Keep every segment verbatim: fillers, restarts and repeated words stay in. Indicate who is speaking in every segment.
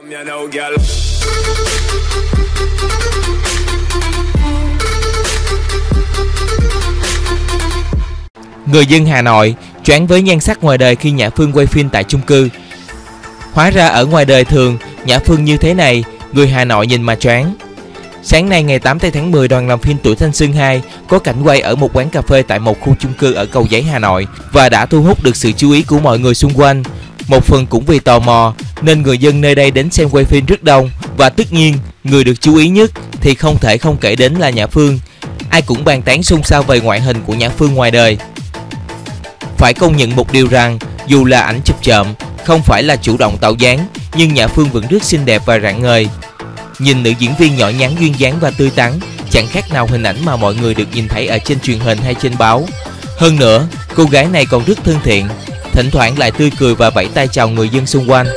Speaker 1: Người dân Hà Nội choáng với nhan sắc ngoài đời khi Nhã Phương quay phim tại chung cư. Hóa ra ở ngoài đời thường, Nhã Phương như thế này, người Hà Nội nhìn mà choáng. Sáng nay ngày tám tháng mười, đoàn làm phim Tuổi Thanh Xuân hai có cảnh quay ở một quán cà phê tại một khu chung cư ở Cầu Giấy, Hà Nội và đã thu hút được sự chú ý của mọi người xung quanh. Một phần cũng vì tò mò nên người dân nơi đây đến xem quay phim rất đông, và tất nhiên người được chú ý nhất thì không thể không kể đến là Nhã Phương. Ai cũng bàn tán xôn xao về ngoại hình của Nhã Phương ngoài đời. Phải công nhận một điều rằng dù là ảnh chụp trộm, không phải là chủ động tạo dáng, nhưng Nhã Phương vẫn rất xinh đẹp và rạng ngời. Nhìn nữ diễn viên nhỏ nhắn duyên dáng và tươi tắn, chẳng khác nào hình ảnh mà mọi người được nhìn thấy ở trên truyền hình hay trên báo. Hơn nữa, cô gái này còn rất thân thiện, thỉnh thoảng lại tươi cười và vẫy tay chào người dân xung quanh.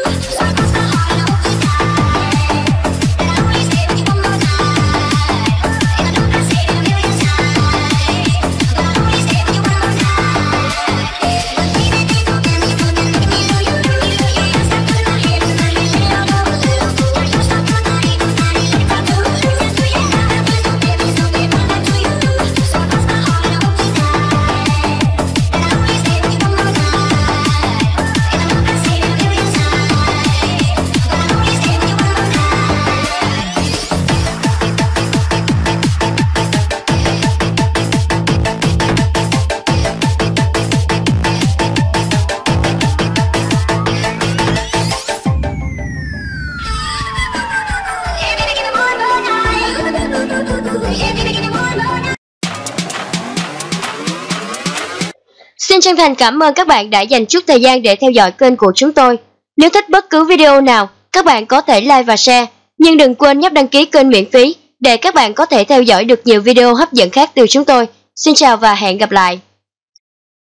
Speaker 2: Xin chân thành cảm ơn các bạn đã dành chút thời gian để theo dõi kênh của chúng tôi. Nếu thích bất cứ video nào, các bạn có thể like và share, nhưng đừng quên nhấp đăng ký kênh miễn phí để các bạn có thể theo dõi được nhiều video hấp dẫn khác từ chúng tôi. Xin chào và hẹn gặp lại!